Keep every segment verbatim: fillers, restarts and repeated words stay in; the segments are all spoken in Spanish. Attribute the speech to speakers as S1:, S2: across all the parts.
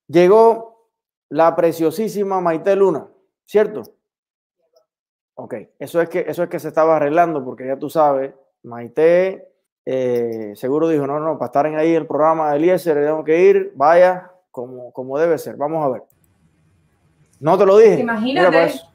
S1: Llegó la preciosísima Maite Luna, ¿cierto? Ok, eso es que, eso es que se estaba arreglando, porque ya tú sabes, Maite eh, seguro dijo, no, no, para estar en ahí el programa de Eliezer, tengo que ir, vaya, como, como debe ser. Vamos a ver. No te lo dije.
S2: Imagínate,
S1: mira eso.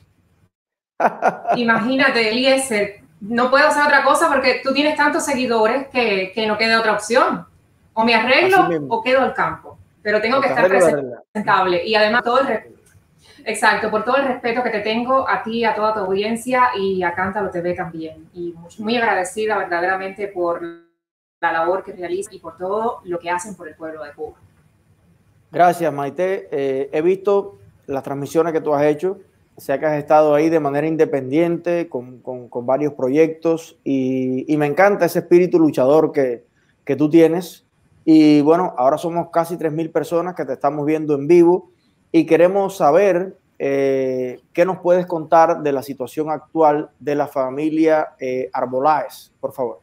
S2: imagínate, Eliezer, no puedo hacer otra cosa porque tú tienes tantos seguidores que, que no queda otra opción. O me arreglo o quedo al campo, pero tengo
S1: o
S2: que estar presentable y además todo el exacto, por todo el respeto que te tengo a ti, a toda tu audiencia y a Cántalo T V también. Y muy, muy agradecida verdaderamente por la labor que realizas y por todo lo que hacen por el pueblo de Cuba.
S1: Gracias, Maite. Eh, he visto las transmisiones que tú has hecho. Sé que has estado ahí de manera independiente con, con, con varios proyectos y, y me encanta ese espíritu luchador que, que tú tienes. Y bueno, ahora somos casi tres mil personas que te estamos viendo en vivo y queremos saber eh, qué nos puedes contar de la situación actual de la familia eh, Arboláez, por favor.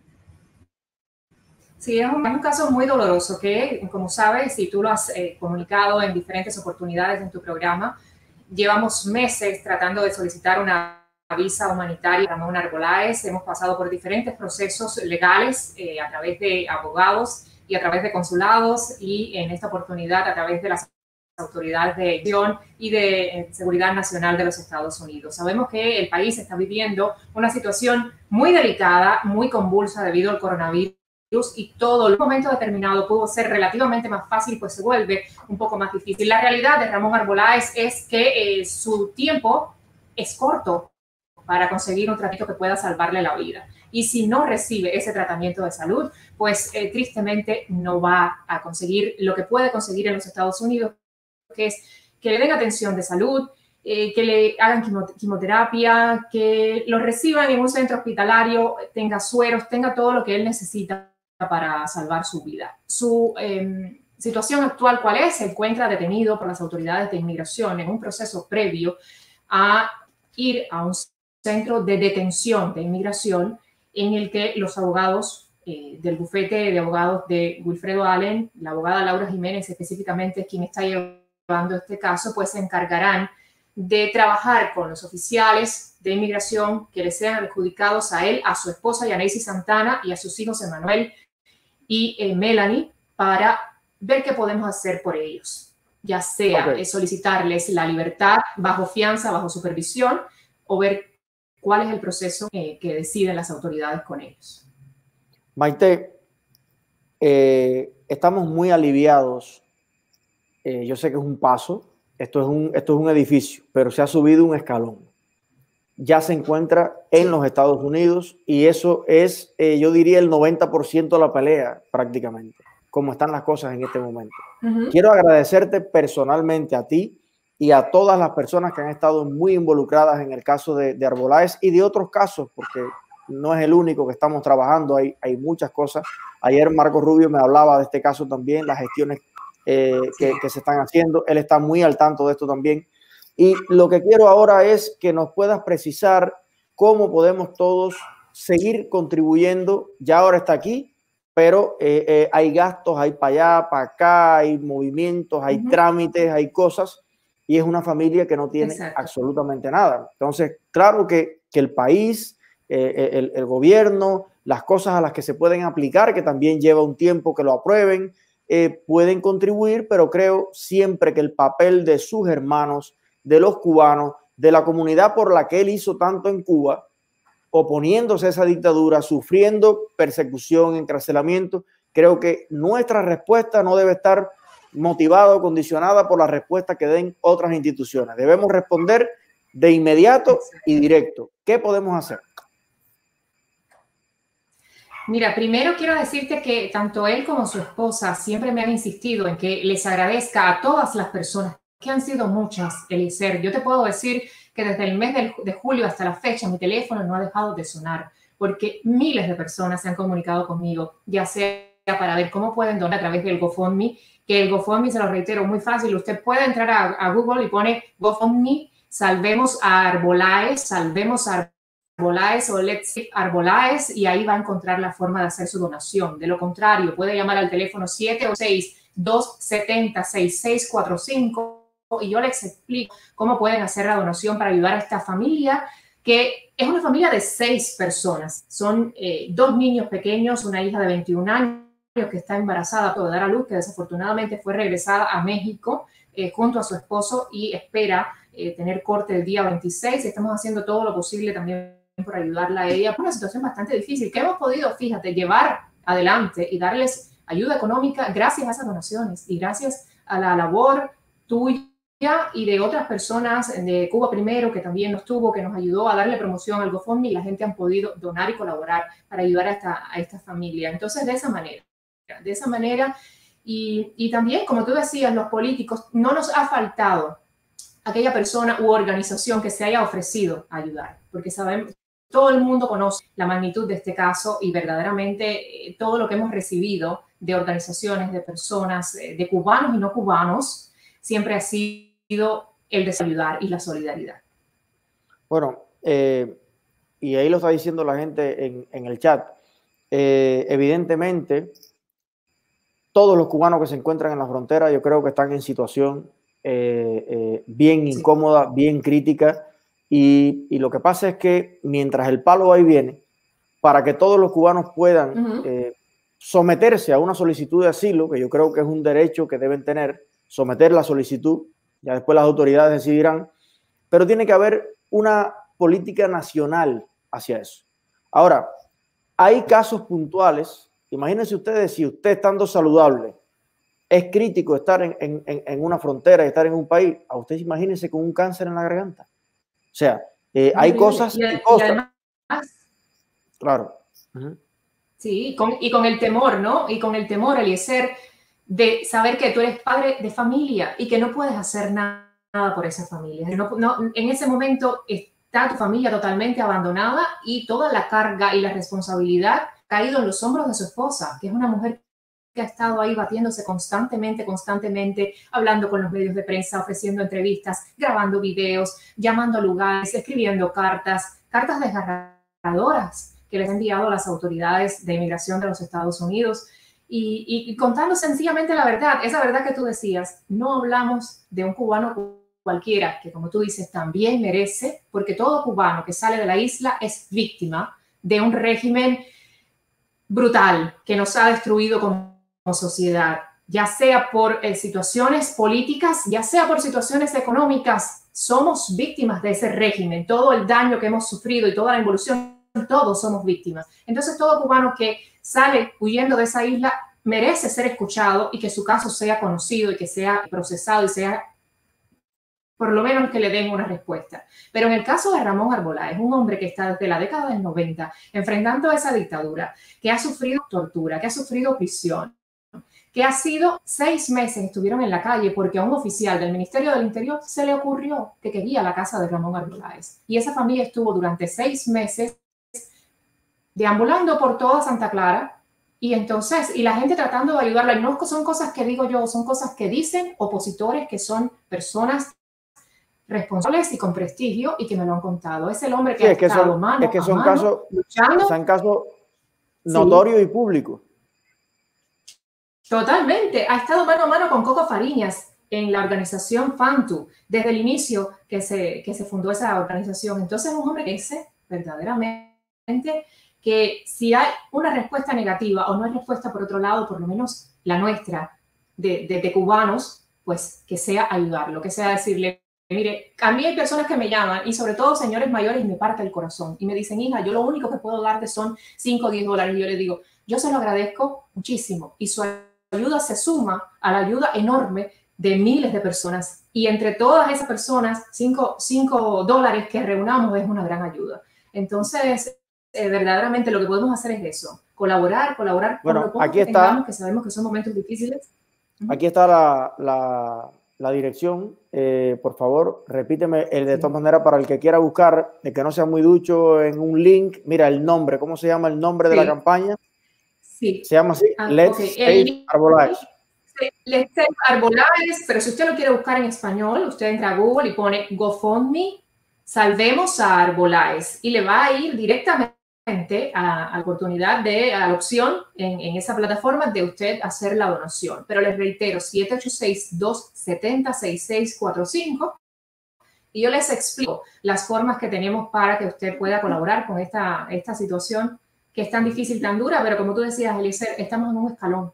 S2: Sí, es un, es un caso muy doloroso que, como sabes, y tú lo has eh, comunicado en diferentes oportunidades en tu programa, llevamos meses tratando de solicitar una visa humanitaria a Ramón Arboláez. Hemos pasado por diferentes procesos legales eh, a través de abogados y a través de consulados y en esta oportunidad a través de las autoridades de acción y de eh, seguridad nacional de los Estados Unidos. Sabemos que el país está viviendo una situación muy delicada, muy convulsa debido al coronavirus y todo en un momento determinado pudo ser relativamente más fácil, pues se vuelve un poco más difícil. La realidad de Ramón Arboláez es que eh, su tiempo es corto para conseguir un tratamiento que pueda salvarle la vida. Y si no recibe ese tratamiento de salud, pues eh, tristemente no va a conseguir lo que puede conseguir en los Estados Unidos, que es que le den atención de salud, eh, que le hagan quimioterapia, que lo reciban en un centro hospitalario, tenga sueros, tenga todo lo que él necesita para salvar su vida. Su eh, situación actual, ¿cuál es? Se encuentra detenido por las autoridades de inmigración en un proceso previo a ir a un centro de detención de inmigración en el que los abogados eh, del bufete de abogados de Wilfredo Allen, la abogada Laura Jiménez específicamente, quien está llevando este caso, pues se encargarán de trabajar con los oficiales de inmigración que le sean adjudicados a él, a su esposa Yaneisy Santana y a sus hijos Emanuel y eh, Melanie para ver qué podemos hacer por ellos, ya sea okay. solicitarles la libertad bajo fianza, bajo supervisión, o ver cuál es el proceso eh, que deciden las autoridades con ellos.
S1: Maite, eh, estamos muy aliviados. Eh, yo sé que es un paso, esto es un, esto es un edificio, pero se ha subido un escalón. Ya se encuentra en los Estados Unidos y eso es, eh, yo diría, el noventa por ciento de la pelea prácticamente, como están las cosas en este momento. Uh-huh. Quiero agradecerte personalmente a ti y a todas las personas que han estado muy involucradas en el caso de, de Arboláez y de otros casos, porque no es el único que estamos trabajando, hay, hay muchas cosas. Ayer Marco Rubio me hablaba de este caso también, las gestiones eh, que, que se están haciendo, él está muy al tanto de esto también. Y lo que quiero ahora es que nos puedas precisar cómo podemos todos seguir contribuyendo. Ya ahora está aquí, pero eh, eh, hay gastos, hay para allá, para acá, hay movimientos, hay uh-huh. trámites, hay cosas, y es una familia que no tiene Exacto. absolutamente nada. Entonces, claro que, que el país, eh, el, el gobierno, las cosas a las que se pueden aplicar, que también lleva un tiempo que lo aprueben, eh, pueden contribuir, pero creo siempre que el papel de sus hermanos, de los cubanos, de la comunidad por la que él hizo tanto en Cuba, oponiéndose a esa dictadura, sufriendo persecución, encarcelamiento, creo que nuestra respuesta no debe estar motivada o condicionada por la respuesta que den otras instituciones. Debemos responder de inmediato y directo. ¿Qué podemos hacer?
S2: Mira, primero quiero decirte que tanto él como su esposa siempre me han insistido en que les agradezca a todas las personas, que han sido muchas, Eliezer. Yo te puedo decir que desde el mes de, de julio hasta la fecha mi teléfono no ha dejado de sonar, porque miles de personas se han comunicado conmigo, ya sea para ver cómo pueden donar a través del GoFundMe, que el GoFundMe, se lo reitero, muy fácil. Usted puede entrar a, a Google y pone GoFundMe, salvemos a Arboláez, salvemos a Arbolaez o Let's Save Arbolaez y ahí va a encontrar la forma de hacer su donación. De lo contrario, puede llamar al teléfono siete ocho seis, dos siete cero, seis seis cuatro cinco y yo les explico cómo pueden hacer la donación para ayudar a esta familia, que es una familia de seis personas. Son eh, dos niños pequeños, una hija de veintiún años que está embarazada por dar a luz, que desafortunadamente fue regresada a México eh, junto a su esposo y espera eh, tener corte el día veintiséis. Estamos haciendo todo lo posible también por ayudarla a ella, por una situación bastante difícil que hemos podido, fíjate, llevar adelante y darles ayuda económica gracias a esas donaciones y gracias a la labor tuya y de otras personas de Cuba Primero, que también nos tuvo, que nos ayudó a darle promoción al GoFundMe y la gente han podido donar y colaborar para ayudar a esta, a esta familia. Entonces, de esa manera, de esa manera y, y también, como tú decías, los políticos, no nos ha faltado aquella persona u organización que se haya ofrecido a ayudar, porque sabemos, todo el mundo conoce la magnitud de este caso y verdaderamente eh, todo lo que hemos recibido de organizaciones, de personas, eh, de cubanos y no cubanos, siempre ha sido el de ayudar y la solidaridad.
S1: Bueno, eh, y ahí lo está diciendo la gente en, en el chat. Eh, evidentemente, todos los cubanos que se encuentran en la frontera, yo creo que están en situación eh, eh, bien incómoda, sí. bien crítica. Y, y lo que pasa es que mientras el palo va y viene, para que todos los cubanos puedan uh-huh. eh, someterse a una solicitud de asilo, que yo creo que es un derecho que deben tener, someter la solicitud, ya después las autoridades decidirán, pero tiene que haber una política nacional hacia eso. Ahora, hay casos puntuales, imagínense ustedes si usted estando saludable es crítico estar en, en, en una frontera y estar en un país, a usted imagínense con un cáncer en la garganta. O sea, eh, hay cosas y, y cosas. Y además,
S2: claro. Uh-huh. Sí, con, y con el temor, ¿no? Y con el temor, Eliezer, de saber que tú eres padre de familia y que no puedes hacer nada, nada por esa familia. No, no, en ese momento está tu familia totalmente abandonada y toda la carga y la responsabilidad ha caído en los hombros de su esposa, que es una mujer que ha estado ahí batiéndose constantemente, constantemente, hablando con los medios de prensa, ofreciendo entrevistas, grabando videos, llamando a lugares, escribiendo cartas, cartas desgarradoras que les han enviado a las autoridades de inmigración de los Estados Unidos y, y, y contando sencillamente la verdad, esa verdad que tú decías. No hablamos de un cubano cualquiera, que como tú dices, también merece, porque todo cubano que sale de la isla es víctima de un régimen brutal que nos ha destruido como sociedad, ya sea por eh, situaciones políticas, ya sea por situaciones económicas. Somos víctimas de ese régimen, todo el daño que hemos sufrido y toda la involución, todos somos víctimas. Entonces todo cubano que sale huyendo de esa isla merece ser escuchado y que su caso sea conocido y que sea procesado y sea, por lo menos, que le den una respuesta. Pero en el caso de Ramón Arbolaez, un hombre que está desde la década del noventa enfrentando esa dictadura, que ha sufrido tortura, que ha sufrido prisión, que ha sido seis meses estuvieron en la calle porque a un oficial del Ministerio del Interior se le ocurrió que quería la casa de Ramón Arbolaez. Y esa familia estuvo durante seis meses deambulando por toda Santa Clara y entonces, y la gente tratando de ayudarla. Y no son cosas que digo yo, son cosas que dicen opositores que son personas responsables y con prestigio y que me lo han contado. Es el hombre que sí, ha es que estado
S1: son,
S2: mano
S1: es que son
S2: a mano
S1: casos,
S2: luchando.
S1: Son casos notorios sí. y públicos.
S2: Totalmente. Ha estado mano a mano con Coco Fariñas en la organización FANTU desde el inicio que se, que se fundó esa organización. Entonces, un hombre que dice verdaderamente que si hay una respuesta negativa o no hay respuesta por otro lado, por lo menos la nuestra de, de, de cubanos, pues que sea ayudarlo, que sea decirle, mire, a mí hay personas que me llaman y sobre todo señores mayores y me parte el corazón y me dicen, hija, yo lo único que puedo darte son cinco o diez dólares. Y yo le digo, yo se lo agradezco muchísimo y su ayuda se suma a la ayuda enorme de miles de personas y entre todas esas personas cinco dólares que reunamos es una gran ayuda. Entonces eh, verdaderamente lo que podemos hacer es eso, colaborar, colaborar
S1: bueno,
S2: con lo poco
S1: aquí
S2: que
S1: está,
S2: tengamos, que sabemos que son momentos difíciles.
S1: Aquí está la, la, la dirección, eh, por favor repíteme el de sí. todas maneras para el que quiera buscar, el que no sea muy ducho en un link, mira el nombre, ¿cómo se llama el nombre sí. de la campaña?
S2: Sí.
S1: Se llama así,
S2: ah,
S1: Let's
S2: okay.
S1: Save
S2: el,
S1: Arbolaez.
S2: Let's Save Arbolaez, pero si usted lo quiere buscar en español, usted entra a Google y pone GoFundMe, Salvemos a Arbolaez y le va a ir directamente a, a la oportunidad de, a la opción en, en esa plataforma de usted hacer la donación. Pero les reitero, siete ocho seis, dos siete cero, seis seis cuatro cinco. Y yo les explico las formas que tenemos para que usted pueda colaborar con esta, esta situación que es tan difícil, tan dura, pero como tú decías, Eliezer, estamos en un escalón.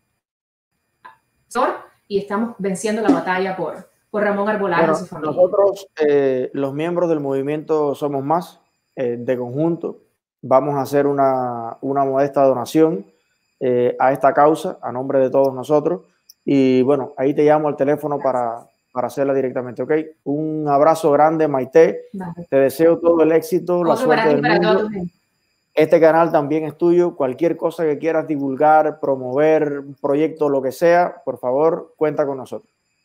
S2: Y estamos venciendo la batalla por, por Ramón Arbolaez
S1: bueno,
S2: y su familia.
S1: Nosotros, eh, los miembros del movimiento Somos Más, eh, de conjunto, vamos a hacer una, una modesta donación eh, a esta causa, a nombre de todos nosotros. Y bueno, ahí te llamo al teléfono para, para hacerla directamente, ¿ok? Un abrazo grande, Maite. Vale. Te deseo todo el éxito, Otro la suerte del para mundo. Este canal también es tuyo. Cualquier cosa que quieras divulgar, promover, un proyecto, lo que sea, por favor, cuenta con nosotros.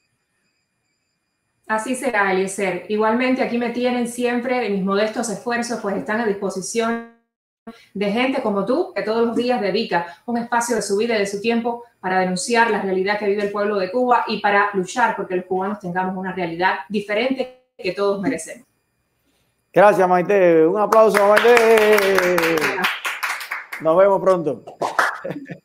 S2: Así será, Eliezer. Igualmente, aquí me tienen siempre, mis modestos esfuerzos pues están a disposición de gente como tú, que todos los días dedica un espacio de su vida y de su tiempo para denunciar la realidad que vive el pueblo de Cuba y para luchar porque los cubanos tengamos una realidad diferente que todos merecemos.
S1: Gracias, Maite. Un aplauso, Maite. Nos vemos pronto.